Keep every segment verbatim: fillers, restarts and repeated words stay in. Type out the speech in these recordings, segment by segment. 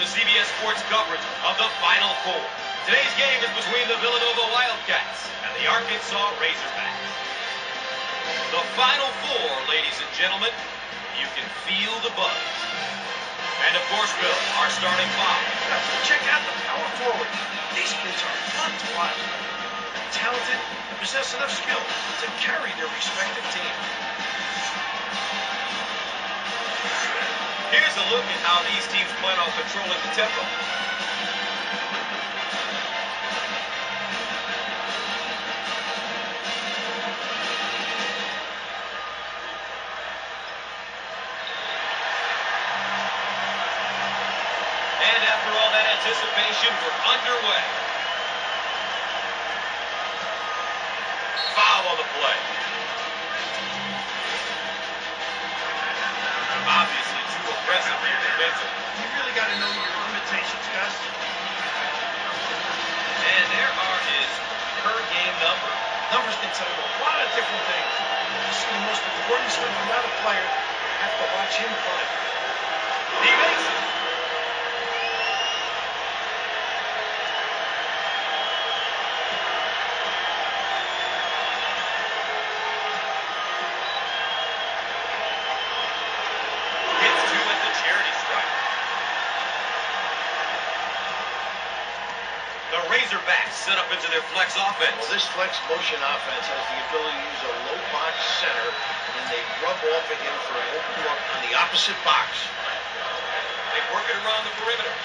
to C B S Sports coverage of the Final Four. Today's game is between the Villanova Wildcats and the Arkansas Razorbacks. The Final Four, ladies and gentlemen, you can feel the buzz. And of course, Bill, our starting five. Check out the power forwards. These kids are fun to watch. They're talented and possess enough skill to carry their respective teams. Here's a look at how these teams plan on controlling the tempo. And after all that anticipation, we're underway. Foul on the play. Obviously too aggressive here defensively. You really got to know your limitations, Gus. And there are his per game numbers. Numbers can tell you a lot of different things. You see the most important stuff about a player, you have to watch him play. He makes it. Razorbacks set up into their flex offense. Well, this flex motion offense has the ability to use a low box center, and they rub off of him for an open look on the opposite box. They work it around the perimeter.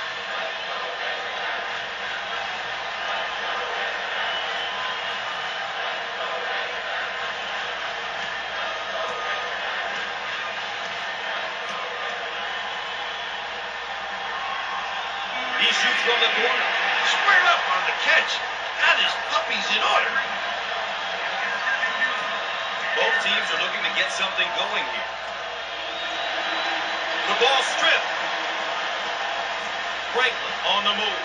He shoots from the corner. Square up on the catch. That is puppies in order. Both teams are looking to get something going here. The ball stripped. Franklin on the move.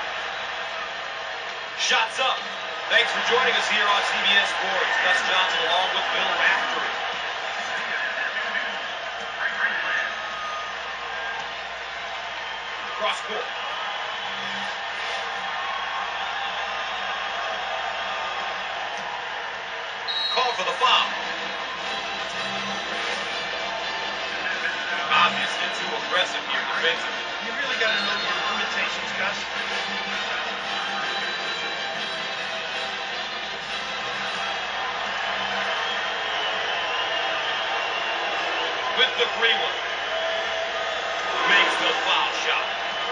Shots up. Thanks for joining us here on C B S Sports. Gus Johnson along with Bill Raftery. Cross court. Call for the foul. Obviously too aggressive here defensively. You really got to know your limitations, Gus. With the free one. Makes the foul shot.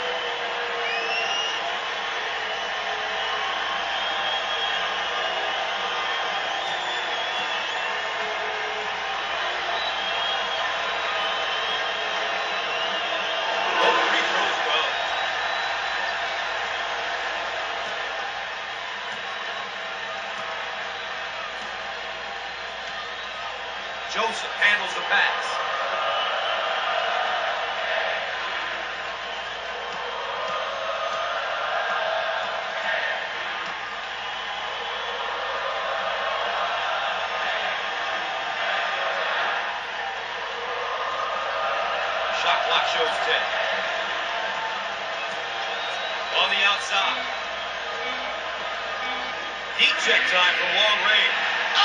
Joseph handles the pass. Shot clock shows ten. On the outside. Deep check time from long range.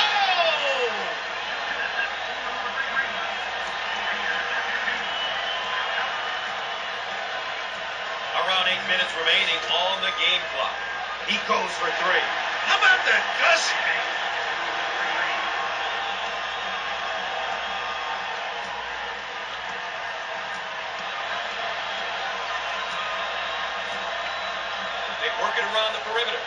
Around eight minutes remaining on the game clock. He goes for three. How about that, Gus? They work it around the perimeter.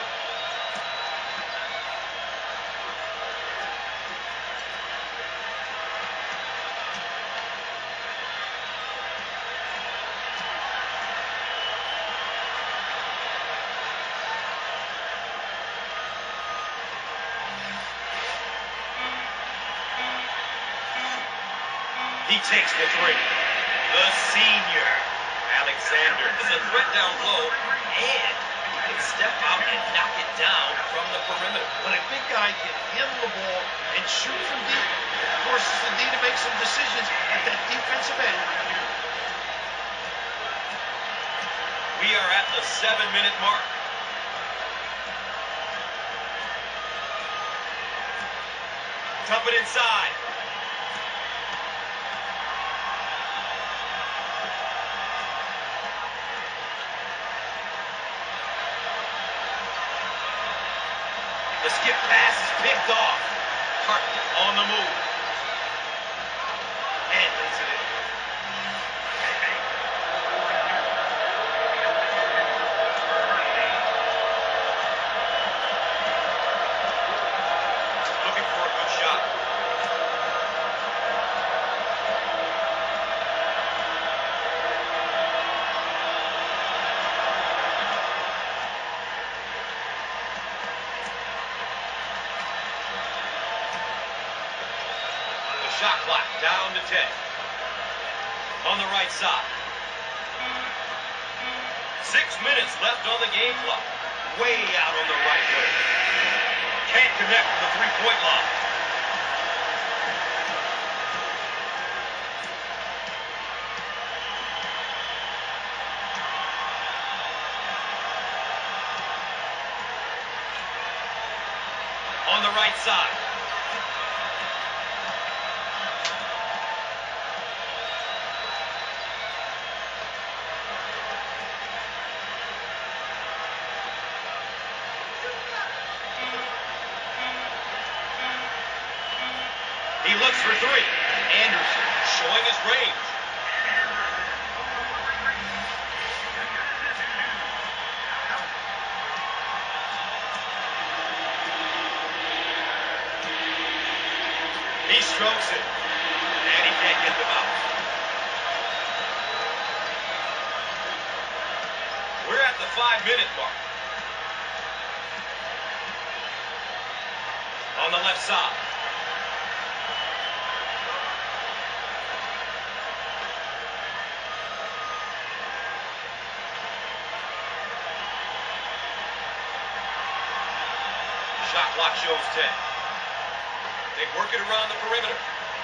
He takes the three. The senior, Alexander, is a threat down low, and he can step out and knock it down from the perimeter. When a big guy can handle the ball and shoot from deep, it forces the D to make some decisions at that defensive end. We are at the seven-minute mark. Dump it inside. The skip pass is picked off. Hartley on the move. And lays it in. Looking for a good shot. Shot clock down to ten. On the right side. Six minutes left on the game clock. Way out on the right wing. Can't connect with the three-point line. On the right side. He looks for three. Anderson showing his range. He strokes it. And he can't get them out. We're at the five-minute mark. On the left side. Shot clock shows ten. They work it around the perimeter.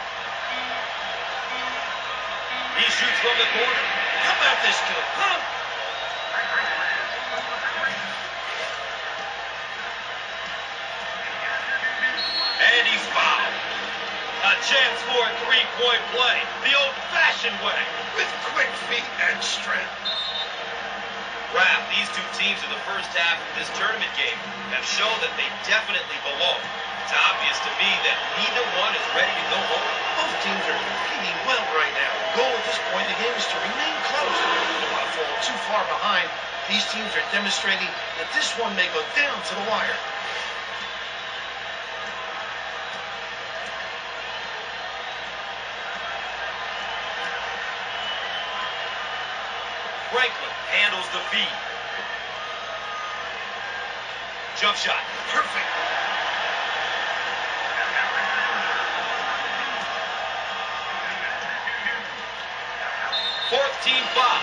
He shoots from the corner. How about this kid, huh? And he's fouled. A chance for a three-point play. The old-fashioned way. With quick feet and strength. Raph, these two teams in the first half of this tournament game have shown that they definitely belong. It's obvious to me that neither one is ready to go home. Both teams are competing well right now. The goal at this point in the game is to remain close. They don't want to fall too far behind. These teams are demonstrating that this one may go down to the wire. Franklin handles the feed. Jump shot. Perfect. Fourth team foul.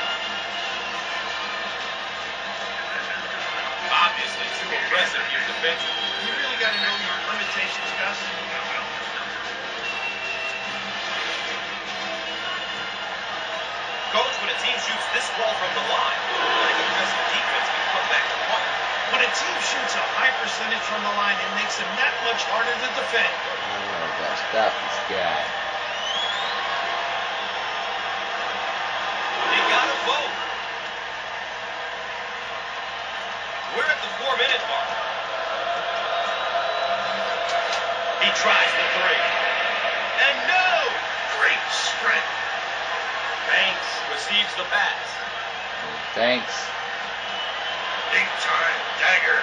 Obviously too aggressive here defensively. You really got to know your limitations, Gus. Coach, when a team shoots this well from the line, an aggressive defense can come back to harm. When a team shoots a high percentage from the line, it makes them that much harder to defend. Oh gosh, stop this guy. You gotta vote. We're at the four-minute mark. He tries the three. And no! Great strength. Banks receives the pass. Thanks. Big time dagger.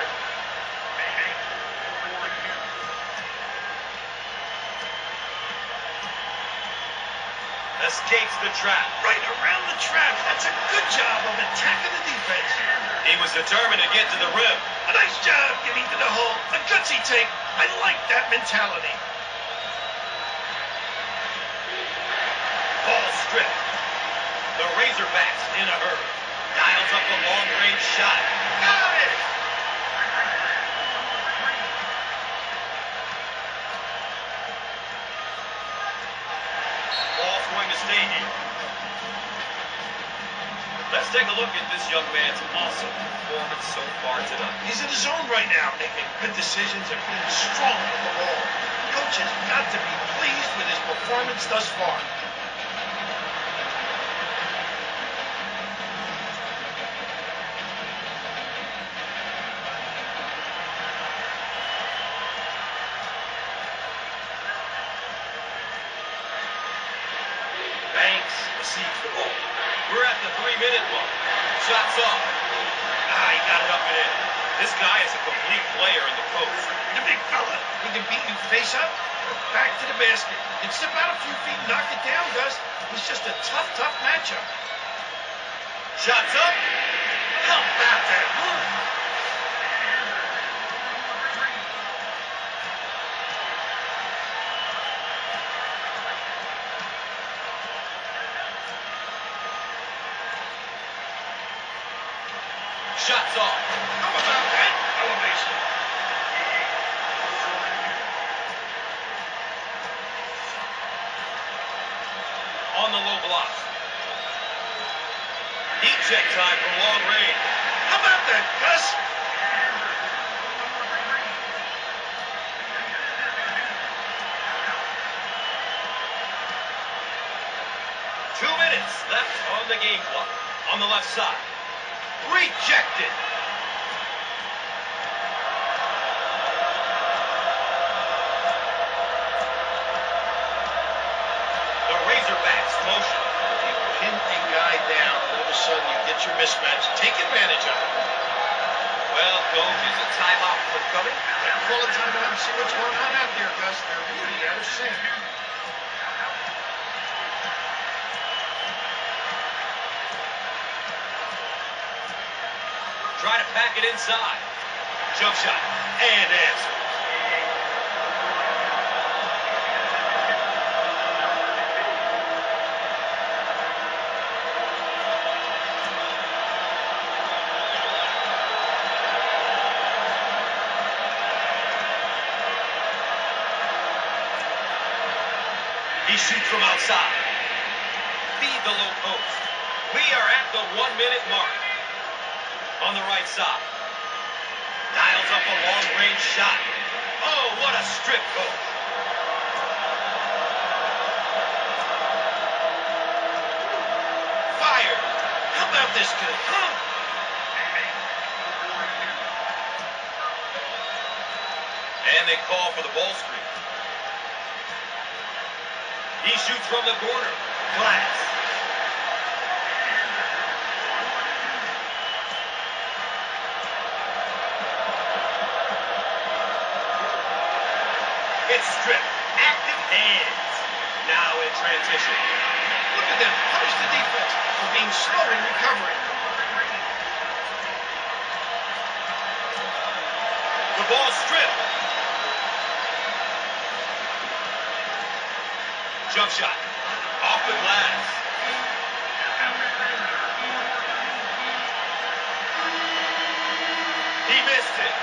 Escapes the trap. Right around the trap. That's a good job of attacking the defense. He was determined to get to the rim. A nice job getting to the hole. A gutsy take. I like that mentality. Ball stripped. The Razorbacks in a hurry. Dials up a long-range shot. Got it! Ball's going to stay here. Less take a look at this young man's awesome performance so far tonight. He's in the zone right now, making good decisions and being strong with the ball. Coach has got to be pleased with his performance thus far. Banks receives the ball. We're at the three-minute mark. Shots off. Ah, he got it up and in. This guy is a complete player in the post. The big fella. He can beat you face up or back to the basket. He can step out a few feet and knock it down, Gus. He's just a tough, tough matchup. Shots up. How about that? Shots off. How about that elevation? On the low block. Heat check time from long range. How about that, Gus? Two minutes left on the game clock. On the left side. Rejected. The Razorbacks motion. You pin a guy down, all of a sudden you get your mismatch. Take advantage of it. Well, coach, is a timeout forthcoming? Call a timeout and see what's going on out there, Gus. They're really out of sync. Try to pack it inside. Jump shot. And answer. He shoots from outside. Feed the low post. We are at the one-minute mark. On the right side. Dials up a long-range shot. Oh, what a strip, coach. Fired. How about this kid? Huh? And they call for the ball screen. He shoots from the corner. Glass. It's stripped. Active hands. Now in transition. Look at them. Punish the defense for being slow in recovering. The ball stripped. Jump shot. Off the glass. He missed it.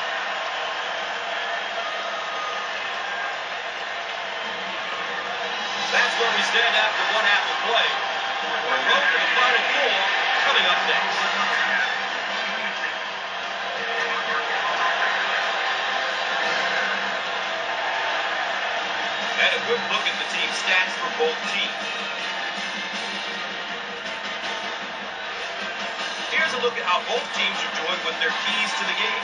That's where we stand after one half of play. We're going to the final four coming up next. And a quick look at the team stats for both teams. Here's a look at how both teams are doing with their keys to the game.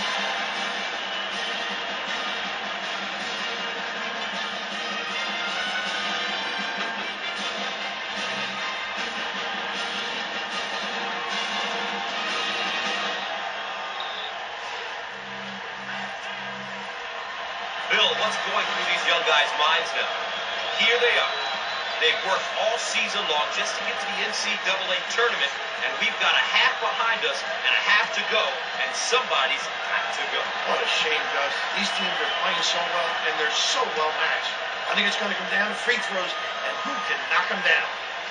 Bill, what's going through these young guys' minds now? Here they are. They've worked all season long just to get to the N C double A tournament, and we've got a half behind us and a half to go, and somebody's got to go. What a shame, Gus. These teams are playing so well, and they're so well matched. I think it's going to come down to free throws, and who can knock them down?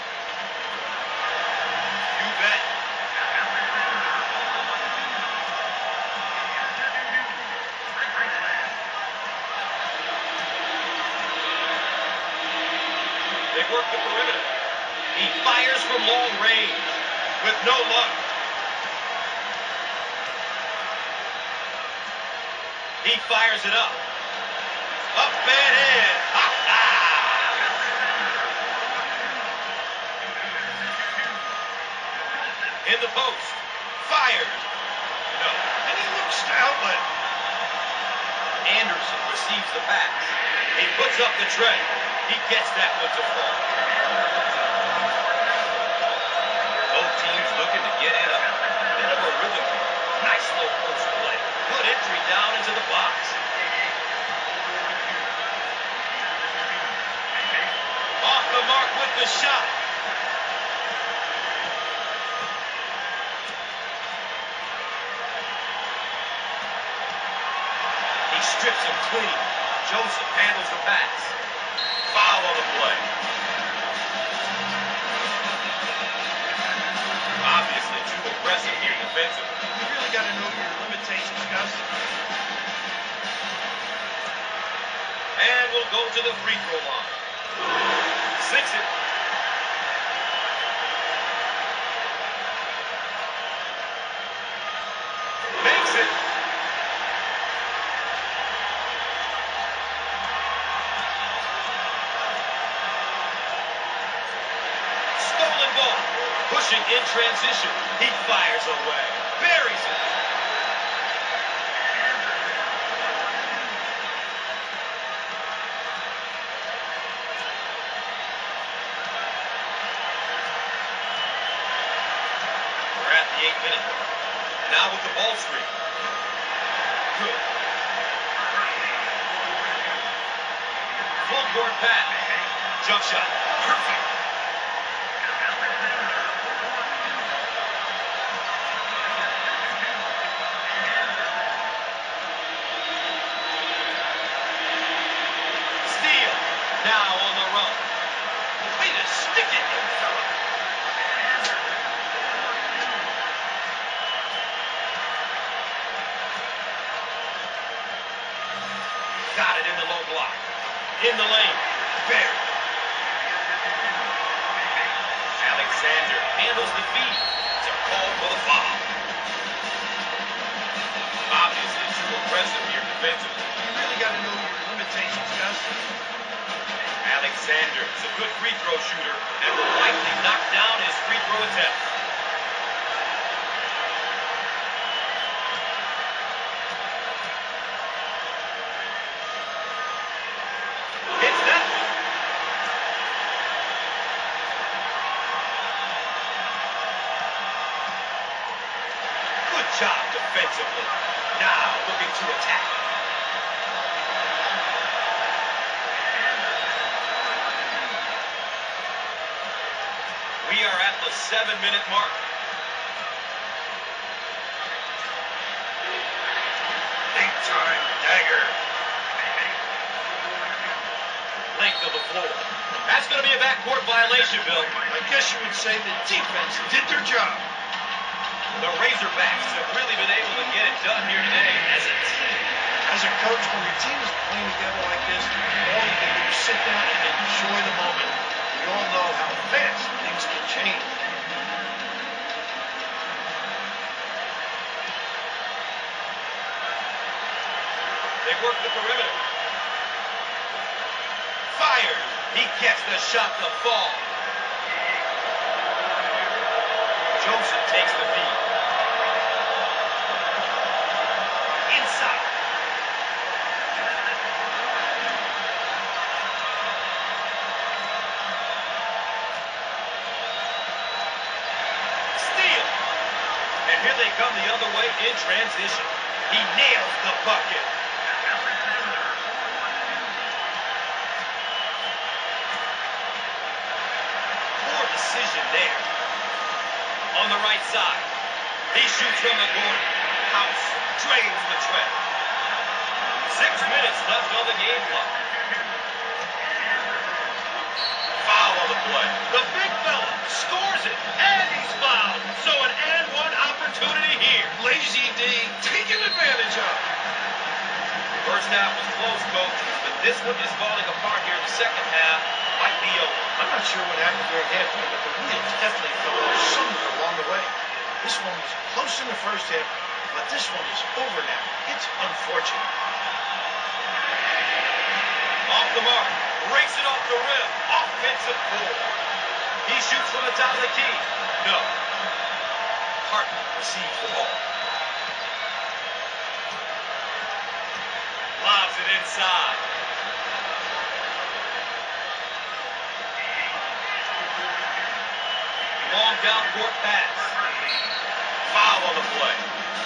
You bet. They work the perimeter. He fires from long range. with no luck. He fires it up. Up and in. Ha ha! In the post. Fired. No. And he looks to outlet. Anderson receives the pass. He puts up the tray. He gets that one to fall. Both teams looking to get in a bit of a rhythm. Nice low post play. Good entry down into the box. Off the mark with the shot. He strips him clean. Joseph handles the pass. Foul on the play. Obviously too aggressive here defensively. You really got to know your limitations, Gus. And we'll go to the free throw line. Six it. Makes it. Stolen ball. Pushing in transition. He fires away. Buries it. We're at the eighth minute mark. Now with the ball screen. Good. Full court pass. Jump shot. Perfect. Steal. Now on the run. Way to stick it, young fella. Got it in the low block. In the lane. Buried. Alexander handles the feed. It's a call for the foul. Obviously too aggressive here defensively. You really got to know your limitations, Gus. Alexander is a good free throw shooter and will likely knock down his free throw attempt. Hits that one. Good job defensively. Now looking to attack. We are at the seven-minute mark. Big-time dagger. Length of the floor. That's going to be a backcourt violation, Bill. I guess you would say the defense did their job. The Razorbacks have really been able to get it done here today as a team. As a coach, when your team is playing together like this, all you can do is sit down and enjoy the moment. We all know how fast things can change. They work the perimeter. Fired. He gets the shot to fall. Joseph takes the feed. Inside. Steal. And here they come the other way in transition. He nails the bucket. Poor decision there. On the right side. He shoots from the corner. House drains the tray. Six minutes left on the game clock. Foul on the play. The big fella scores it, and he's fouled. So an and one opportunity here. Lazy D taking advantage of. First half was close, coach, but this one is falling apart here in the second half. might be over. I'm not sure what happened during halftime, but the wheels definitely fell off somewhere along the way. This one was close in the first half, but this one is over now. It's unfortunate. Off the mark. Breaks it off the rim. Offensive foul. He shoots from the top of the key. No. Harden receives the ball. Lobs it inside. Long down court pass. Foul on the play.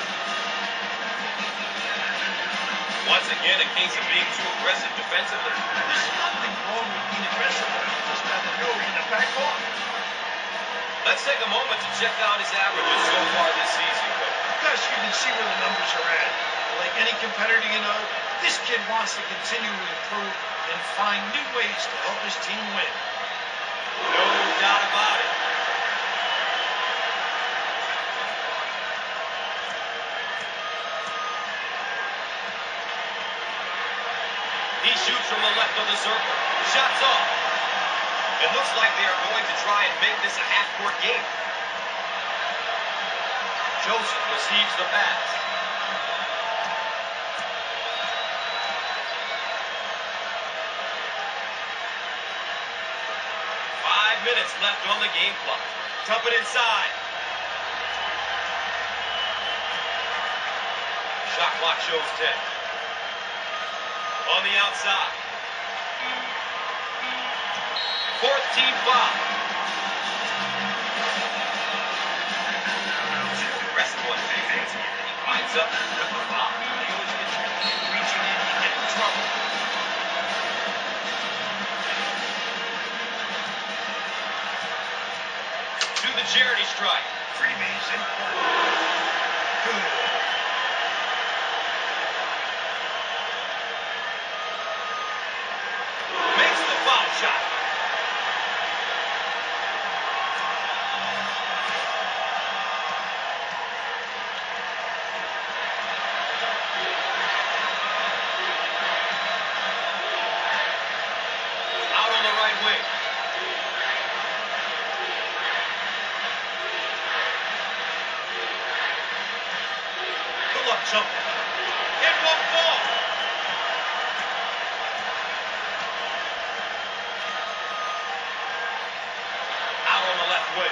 Once again, a case of being too aggressive defensively. There's nothing wrong with being aggressive. You just have to know when to back off. Let's take a moment to check out his averages so far this season, Coach. Gus, you can see where the numbers are at. Like any competitor, you know, this kid wants to continue to improve and find new ways to help his team win. No doubt about it. He shoots from the left of the circle. Shots off. It looks like they are going to try and make this a half-court game. Joseph receives the pass. Five minutes left on the game clock. Dump it inside. Shot clock shows ten. On the outside. Fourth team foul. The rest of one defense. He winds up with the foul. He always gets reaching in to get in trouble. To the charity strike. Freemason. Good. Makes the foul shot. Out on the right wing. Good luck jumping. It won't fall. Out on the left wing.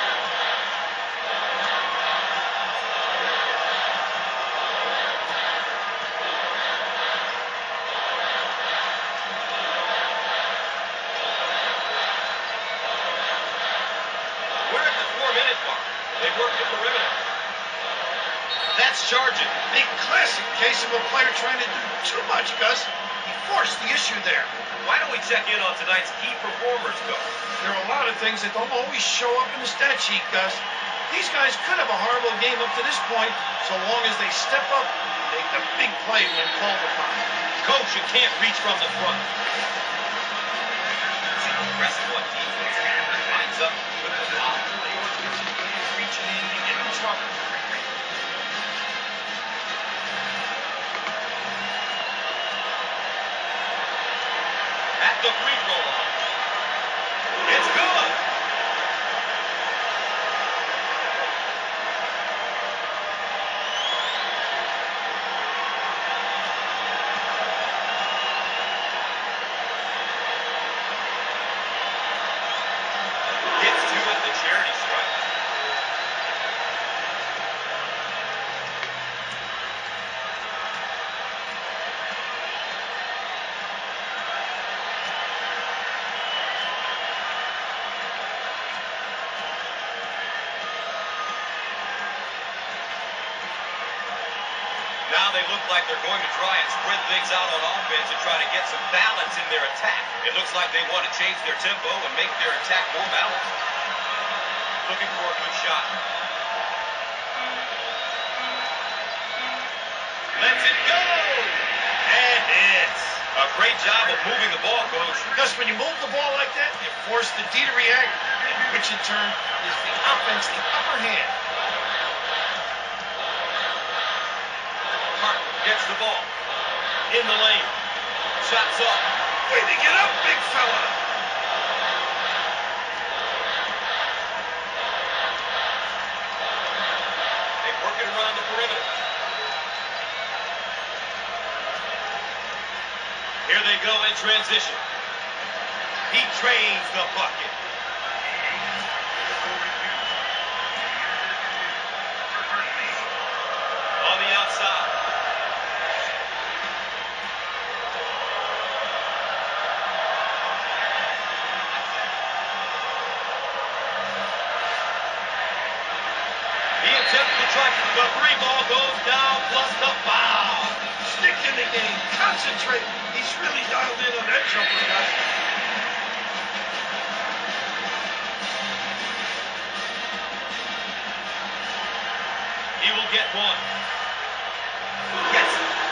We're at the four-minute mark. They work the perimeter. That's charging. A classic case of a player trying to do too much, Gus. He forced the issue there. Why don't we check in on tonight's key performers, Coach? There are a lot of things that don't always show up in the stat sheet, Gus. These guys could have a horrible game up to this point, so long as they step up and make the big play when called upon. Coach, you can't reach from the front. Aggressive on defense. Lines up with the foul. Reaching in to get in trouble. At the free throw line. It's good. Gets two at the charity strike. Now they look like they're going to try and spread things out on offense and try to get some balance in their attack. It looks like they want to change their tempo and make their attack more balanced. Looking for a good shot. Lets it go! And hits. A great job of moving the ball, Coach. Gus, when you move the ball like that, you force the D to react, and which in turn gives the offense the upper hand. Hart gets the ball. In the lane. Shots up. Way to get up, big fella. Here they go in transition. He drains the bucket. On the outside. He attempts to try. The three ball goes down, plus the foul. Stick in the game. Concentrate. He's really dialed in on that jumper, guys. He will get one. Yes.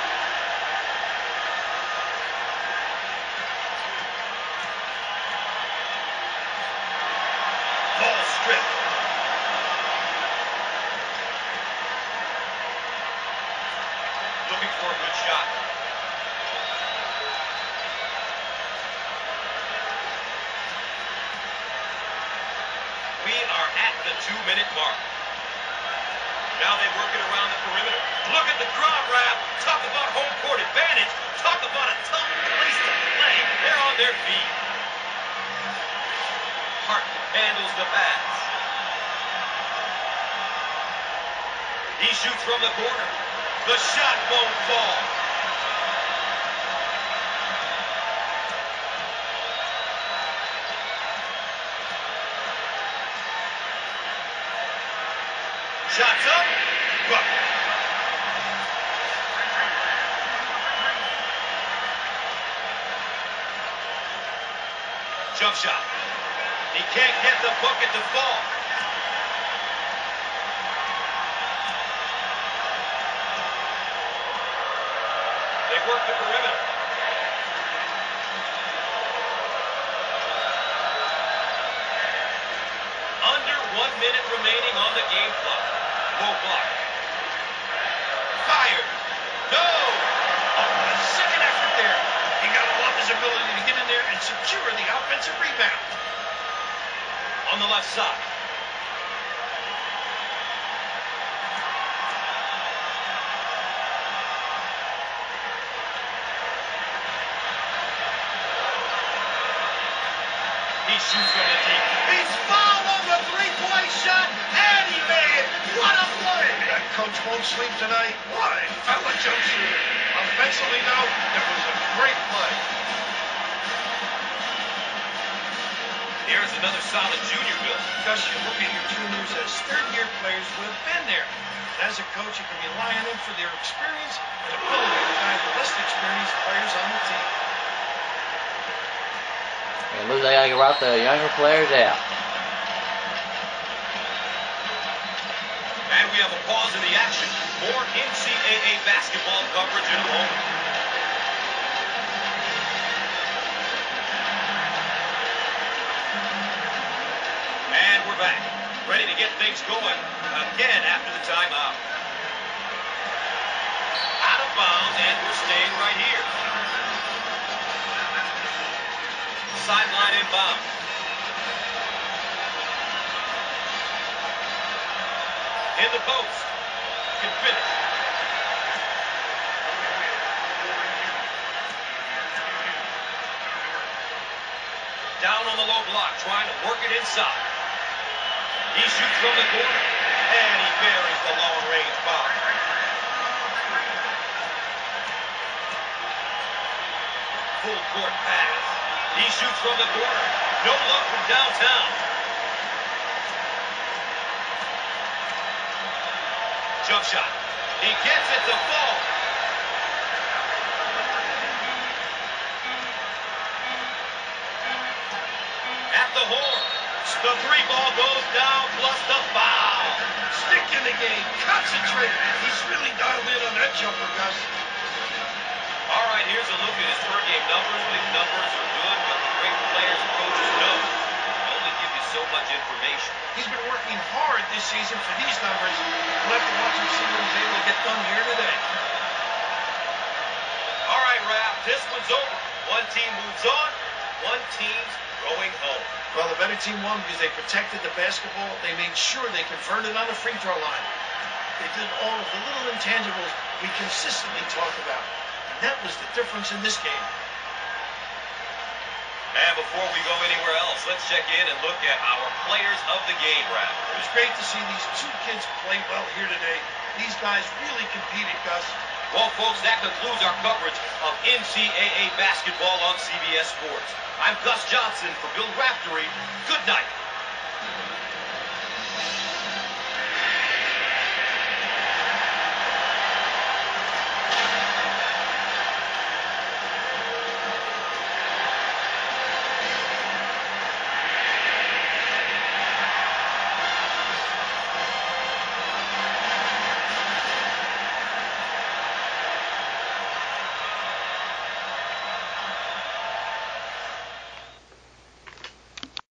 Ball stripped. Looking for a good shot. We are at the two-minute mark. Now they work it around the perimeter. Look at the crowd wrap. Talk about home court advantage. Talk about a tough place to play. They're on their feet. Hart handles the pass. He shoots from the corner. The shot won't fall. Shots up. Bucket. Jump shot. He can't get the bucket to fall. They work the perimeter. Under one minute remaining on the game clock. Low block. Fired. No! Oh, a second effort there. You gotta love his ability to get in there and secure the offensive rebound. On the left side. He shoots from the deep. He's fouled on the three-point shot, and he made it. What a play! That coach won't sleep tonight. Why? Fella jump shooter. Offensively, though, it was a great play. Here's another solid junior, Bill. Because you look at your juniors as third-year players who have been there. And as a coach, you can rely on them for their experience and ability to guide the less experienced players on the team. It looks like I can route the younger players out. And we have a pause in the action. More N C double A basketball coverage in a moment. And we're back. Ready to get things going again after the timeout. Out of bounds, and we're staying right here. Sideline inbound. In the post. Can finish. Down on the low block, trying to work it inside. He shoots from the corner, and he buries the long-range bomb. Full court pass. He shoots from the corner. No luck from downtown. Jump shot. He gets it to fall. At the horn. The three ball goes down, plus the foul. Stick in the game. Concentrate. He's really dialed in on that jumper, Gus. All right, here's a look at his per game numbers. Big numbers are good, but the great players and coaches know they only give you so much information. He's been working hard this season for these numbers. We'll have to watch him see what he's able to get done here today. All right, Raph, this one's over. One team moves on, one team's going home. Well, the better team won because they protected the basketball. They made sure they converted on the free throw line. They did all of the little intangibles we consistently talk about. And that was the difference in this game. And before we go anywhere else, let's check in and look at our players of the game wrap. It was great to see these two kids play well here today. These guys really competed, Gus. Well, folks, that concludes our coverage of N C double A basketball on C B S Sports. I'm Gus Johnson for Bill Raftery. Good night.